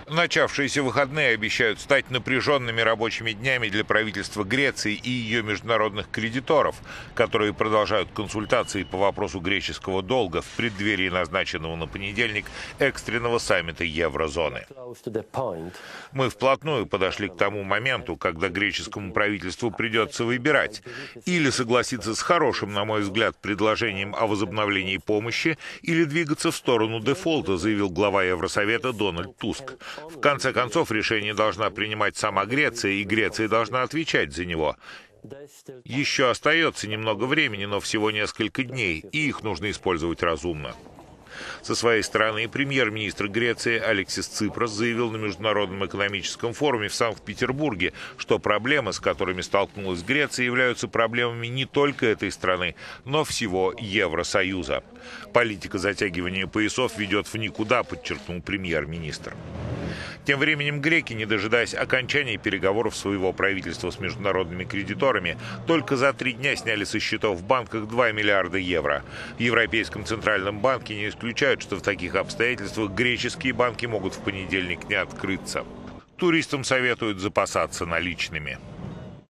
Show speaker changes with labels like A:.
A: Начавшиеся выходные обещают стать напряженными рабочими днями для правительства Греции и ее международных кредиторов, которые продолжают консультации по вопросу греческого долга в преддверии назначенного на понедельник экстренного саммита еврозоны. Мы вплотную подошли к тому моменту, когда греческому правительству придется выбирать: или согласиться с хорошим, на мой взгляд, предложением о возобновлении помощи, или двигаться в сторону дефолта, заявил глава Евросовета Дональд Туск. В конце концов, решение должна принимать сама Греция, и Греция должна отвечать за него. Еще остается немного времени, но всего несколько дней, и их нужно использовать разумно. Со своей стороны, премьер-министр Греции Алексис Ципрас заявил на Международном экономическом форуме в Санкт-Петербурге, что проблемы, с которыми столкнулась Греция, являются проблемами не только этой страны, но всего Евросоюза. Политика затягивания поясов ведет в никуда, подчеркнул премьер-министр. Тем временем греки, не дожидаясь окончания переговоров своего правительства с международными кредиторами, только за 3 дня сняли со счетов в банках 2 миллиарда евро. В Европейском центральном банке не исключают, что в таких обстоятельствах греческие банки могут в понедельник не открыться. Туристам советуют запасаться наличными.